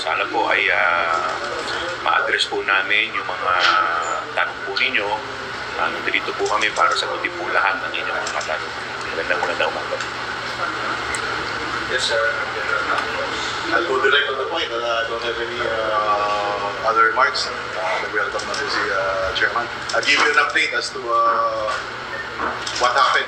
sana po ay ma-address po namin yung mga tanong po ninyo. Nandito po kami para sagutin po lahat ng inyong mga katanungan. Magandang umaga. Yes, sir. I'll go direct to the point. I don't have any other remarks. Welcome na po si Chairman. I'll give you an update as to what happened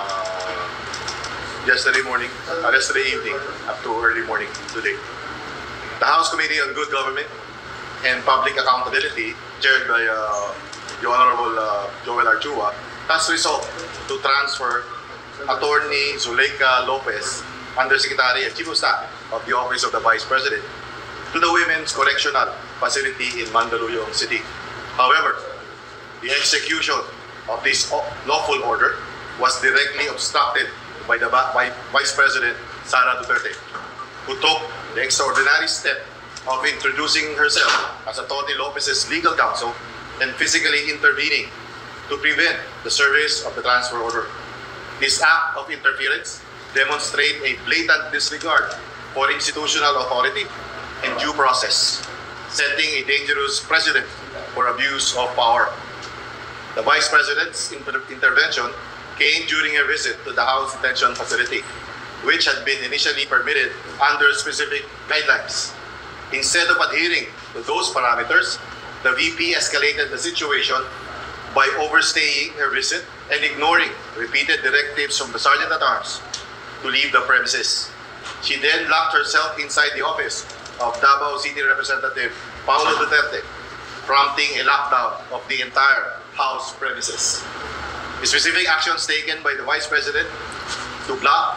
yesterday evening up to early morning today. The House Committee on Good Government and Public Accountability, chaired by the Honorable Joel Archua, has resolved to transfer Attorney Zuleika Lopez, Undersecretary and Chief of Staff of the Office of the Vice President, to the Women's Correctional Facility in Mandaluyong City. However, the execution of this lawful order was directly obstructed by the Vice President Sara Duterte, who took the extraordinary step of introducing herself as Atty. Lopez's legal counsel and physically intervening to prevent the service of the transfer order. This act of interference demonstrates a blatant disregard for institutional authority and due process, setting a dangerous precedent for abuse of power. The Vice President's intervention came during a visit to the House Detention Facility, which had been initially permitted under specific guidelines. Instead of adhering to those parameters, the VP escalated the situation by overstaying her visit and ignoring repeated directives from the Sergeant at Arms to leave the premises. She then locked herself inside the office of Davao City Representative Paulo Duterte, prompting a lockdown of the entire House premises. The specific actions taken by the Vice President to block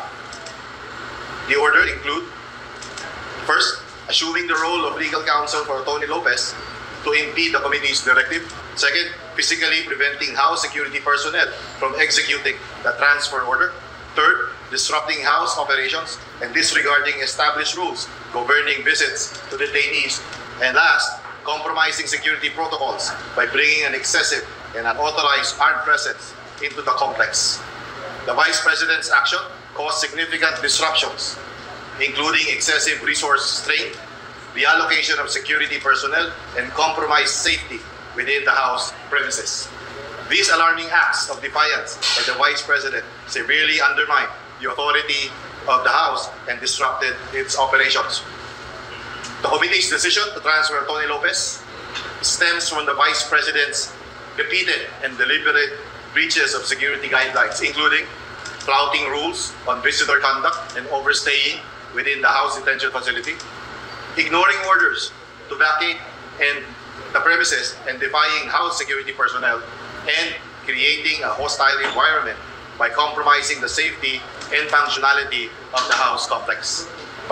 the order include: first, assuming the role of legal counsel for Atty. Lopez to impede the committee's directive. Second, physically preventing House security personnel from executing the transfer order. Third, disrupting House operations and disregarding established rules governing visits to detainees. And last, compromising security protocols by bringing an excessive and unauthorized armed presence into the complex. The Vice President's action caused significant disruptions, including excessive resource strain, the allocation of security personnel, and compromised safety within the House premises. These alarming acts of defiance by the Vice President severely undermined the authority of the House and disrupted its operations. The committee's decision to transfer Atty. Lopez stems from the Vice President's repeated and deliberate breaches of security guidelines, including flouting rules on visitor conduct and overstaying within the House detention facility, ignoring orders to vacate the premises and defying House security personnel, and creating a hostile environment by compromising the safety and functionality of the House complex.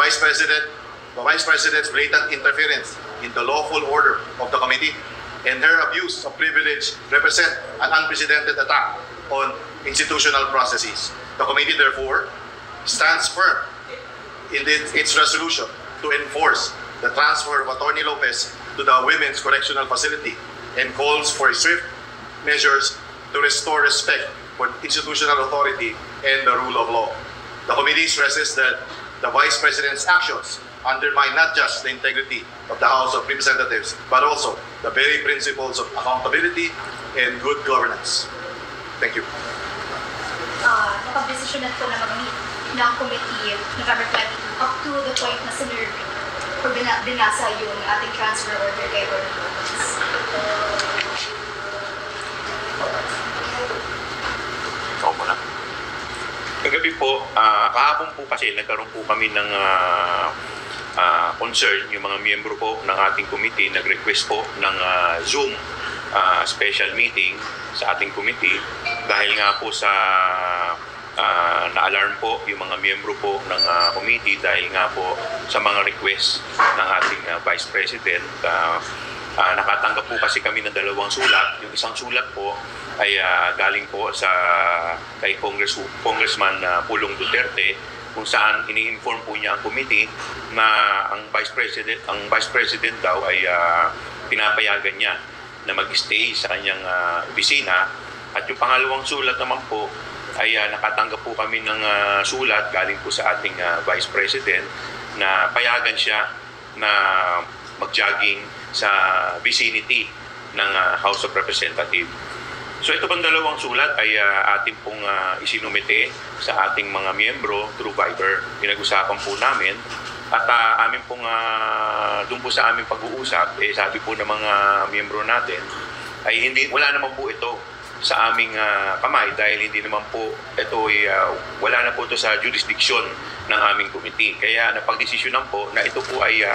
The Vice President's blatant interference in the lawful order of the committee and her abuse of privilege represent an unprecedented attack on institutional processes. The committee, therefore, stands firm in its resolution to enforce the transfer of Atty. Lopez to the Women's Correctional Facility and calls for swift measures to restore respect for institutional authority and the rule of law. The committee stresses that the Vice President's actions undermine not just the integrity of the House of Representatives, but also the very principles of accountability and good governance. Thank you. Nakapag-desisyon na po na mag-meet ng committee November 22 up to the point na sinerve or binasa yung ating transfer order kay Atty. Lopez. Ikaw muna. Kagabi po, kahapon po kasi nagkaroon po kami ng concern, yung mga miyembro po ng ating committee nag-request po ng Zoom special meeting sa ating committee dahil nga po sa na-alarm po yung mga miyembro po ng committee dahil nga po sa mga request ng ating Vice President. Nakatanggap po kasi kami ng dalawang sulat. Yung isang sulat po ay galing po sa kay Congressman Pulong Duterte, kung saan ini-inform po niya ang committee na ang Vice President daw ay pinapayagan niya na mag-stay sa kanyang opisina. At yung pangalawang sulat naman po ay nakatanggap po kami ng sulat galing po sa ating Vice President na payagan siya na mag-jogging sa vicinity ng House of Representatives. So ito pang dalawang sulat ay ating pong isinumite sa ating mga miyembro through Viber. Pinag-usapan po namin at amin pong doon po sa aming pag-uusap, sabi po ng mga miyembro natin ay wala naman po ito sa aming kamay dahil hindi naman po ito ay wala na po ito sa jurisdiction ng aming committee. Kaya napagdesisyonan po na ito po ay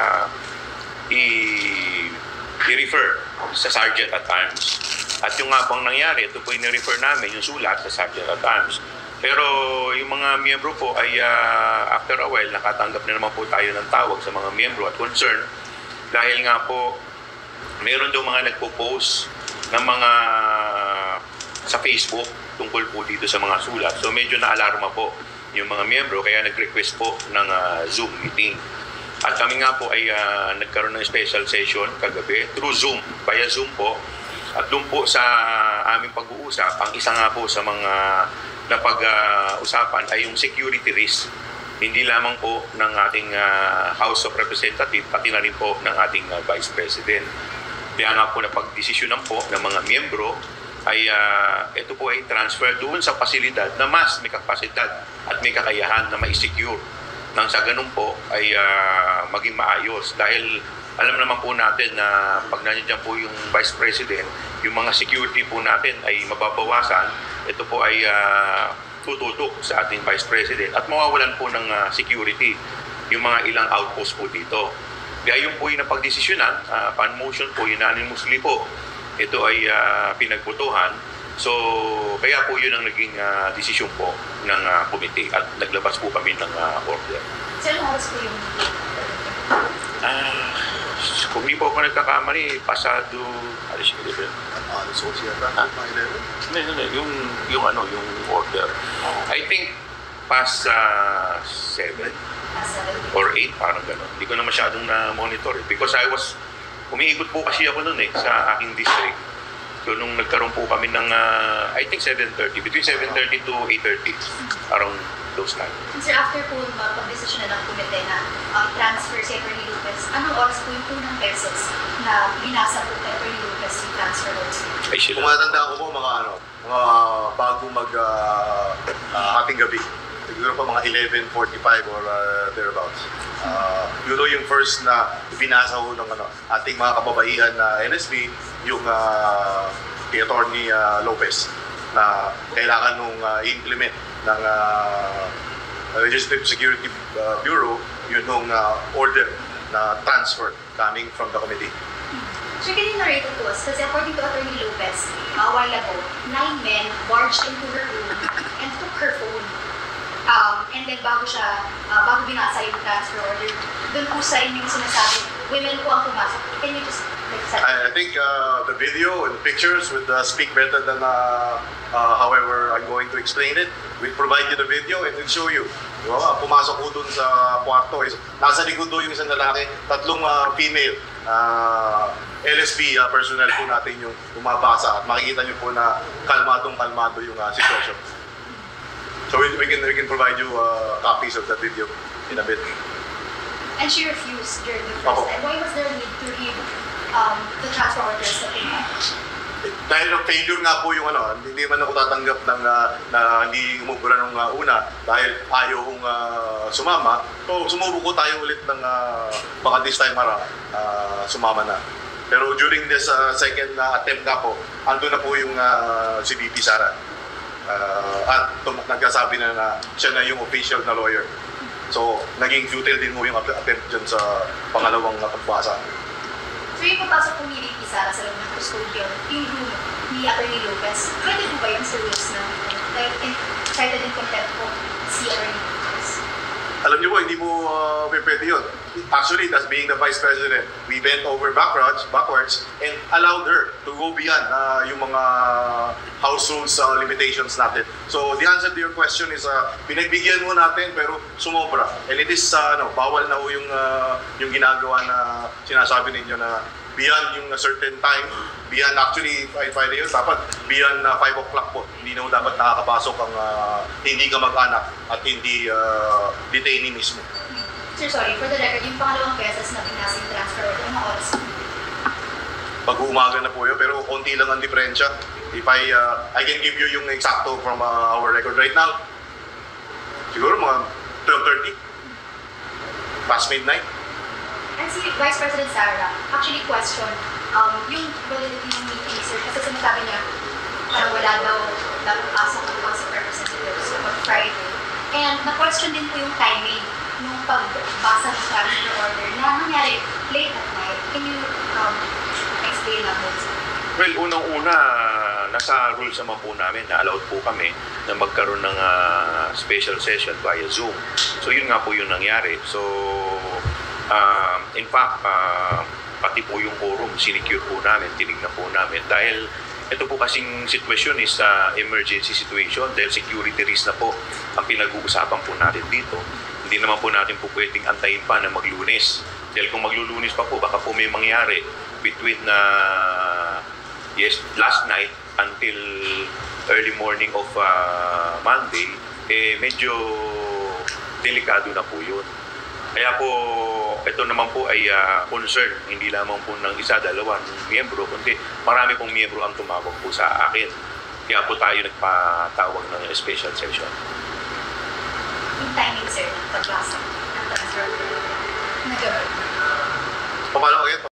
i-refer sa Sergeant at Arms. At yung nga pong nangyari, ito po i-refer namin yung sulat sa Sergeant at Arms. Pero yung mga miyembro po ay after a while nakatanggap na naman po tayo ng tawag sa mga miyembro at concern dahil nga po meron daw mga nagpo-post ng mga sa Facebook tungkol po dito sa mga sulat. So medyo na-alarma po yung mga miyembro kaya nag-request po ng Zoom meeting. At kami nga po ay nagkaroon ng special session kagabi through Zoom, via Zoom po. At doon po sa aming pag-uusap, ang isa nga po sa mga napag-usapan ay yung security risk. Hindi lamang po ng ating House of Representatives, pati na rin po ng ating Vice President. Kaya nga po napag-desisyonan po ng mga miyembro ay ito po ay transfer doon sa pasilidad na mas may kapasidad at may kakayahan na ma-secure. Nang sa ganun po ay maging maayos. Dahil alam naman po natin na pag nandiyan po yung Vice President, yung mga security po natin ay mababawasan. Ito po ay tututok sa ating Vice President at mawawalan po ng security yung mga ilang outpost po dito. Kaya yung po yung napagdesisyonan, pan motion po, unanimously po, ito ay pinagbotohan. So, kaya po yun ang naging desisyon po ng committee at naglabas po kami ng order. Sir, ano oras po yung meeting? Kung hindi po ako nagkakamali, pasado, alis yung 11. Yung order. I think past 7 or 8, parang gano'n. Hindi ko na masyadong na-monitor because umiikot po kasi ako noon sa aking district. So nung nagkaroon po kami ng, I think 7:30, between 7:30 to 8:30, around those time. Sir, after po pag-decision na ng komite na transfer si Atty. Lopez, anong oras po yung unang beses na binasa po kay Atty. Lopez yung transfer orders? Kung matanda ko po, mga bago ating gabi. Siguro pa mga 11:45 or thereabouts. Yun yung first na binasa ko ng ating mga kababaihan na NSB, yung kay Atty. Lopez na kailangan nung i-implement ng Legislative Security Bureau yun nung order na transfer coming from the committee. Sir, can you narrate it to us? Kasi according to Atty. Lopez, a while ago, 9 men barged into her room and took her phone. And then bago binasa yung transfer order, doon po sa inyong sinasabi, women po ang pumasok. Can you just I think the video and pictures would speak better than however I'm going to explain it. We'll provide you the video and we'll show you. Diba? Pumasok po dun sa kwarto. Nasa likod doon yung isang lalaki, tatlong female LSB personnel po natin yung umabasa at makikita nyo po na kalmadong yung sitwasyon. So we can provide you copies of that video in a bit. And she refused during the first time. Why was there a need to read the transfer orders that they had? Dahil failure nga po yung hindi man ako tatanggap ng na hindi umubra nung una dahil ayaw kong sumama. So sumubok ko tayo ulit ng baka this time sumama na. Pero during this second attempt nga po, ando na po yung si VP Sara. At nagkasabi na siya na yung official na lawyer. So naging futile din mo yung attempt dyan sa pangalawang pagbasa. So yung papasok po ni VP Sara sa loob ng custodial, yung room ni Atty. Lopez, pwede po ba yung serious na cited in contempt po si Atty. Lopez? Alam niyo po, hindi mo pwede yun. Actually, as being the Vice President, we bent over backwards and allowed her to go beyond yung mga house rules limitations natin. So the answer to your question is pinagbigyan mo natin pero sumobra. And it is bawal na ho yung ginagawa na sinasabi ninyo na beyond yung certain time, beyond actually Friday yun, dapat beyond 5 o'clock po. Hindi na dapat nakakapasok ang hindi ka mag-anak at hindi detainee mismo. Sir, sorry, for the record, yung pangalawang beses na binasa yung transfer order, anong oras? Pag-uumaga na po yun, pero konti lang ang diferensya. If I can give you yung eksakto from our record right now. Siguro mga 12:30. Past midnight. And si Vice President Sara, actually question, yung validity ng meeting, sir, kasi sinasabi niya, parang wala daw pasok ng House of Representatives on Friday. And na-question din po yung timing nung pagbasa ng transfer order na nangyari late at night. Can you explain lang po, sir? Well, unang-una, nasa rules naman po namin na allowed po kami na magkaroon ng special session via Zoom. So yun nga po yung nangyari. So in fact, pati po yung quorum, sinecure po namin, tinignan po namin. Dahil ito po kasing sitwasyon is emergency situation dahil security risk na po ang pinag-uusapan po natin dito. Hindi naman po natin po pwedeng antayin pa na maglunes. Dahil kung maglulunes pa po, baka po may mangyari between last night until early morning of Monday, medyo delikado na po yun. Kaya po, ito naman po ay concern, hindi lamang po ng isa, dalawang miyembro, kundi marami pong miyembro ang tumawag po sa akin. Kaya po tayo nagpatawag ng special session. Yung timing, sir, ng pagbasa ng transfer order na gabay. Paano